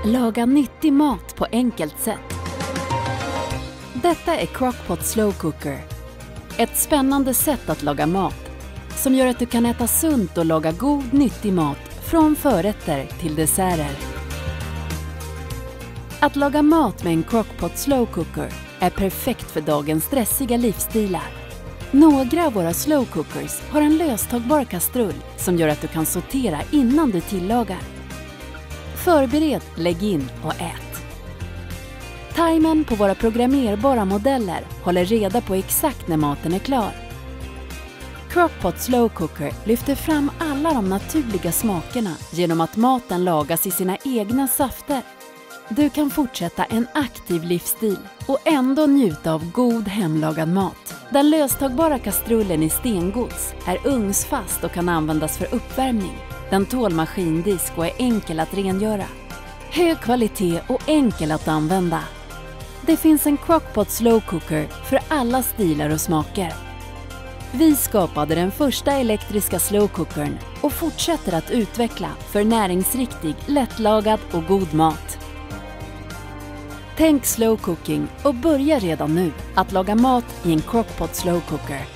Laga nyttig mat på enkelt sätt. Detta är Crock-Pot Slow Cooker. Ett spännande sätt att laga mat som gör att du kan äta sunt och laga god, nyttig mat från förrätter till desserter. Att laga mat med en Crock-Pot Slow Cooker är perfekt för dagens stressiga livsstilar. Några av våra slow cookers har en löstagbar kastrull som gör att du kan sortera innan du tillagar. Förbered, lägg in och ät. Timern på våra programmerbara modeller håller reda på exakt när maten är klar. Crock-Pot Slow Cooker lyfter fram alla de naturliga smakerna genom att maten lagas i sina egna safter. Du kan fortsätta en aktiv livsstil och ändå njuta av god hemlagad mat. Den löstagbara kastrullen i stengods är ugnsfast och kan användas för uppvärmning. Den tål maskindisk och är enkel att rengöra. Hög kvalitet och enkel att använda. Det finns en Crock-Pot Slow Cooker för alla stilar och smaker. Vi skapade den första elektriska slow cookern och fortsätter att utveckla för näringsriktig, lättlagad och god mat. Tänk slow cooking och börja redan nu att laga mat i en Crock-Pot Slow Cooker.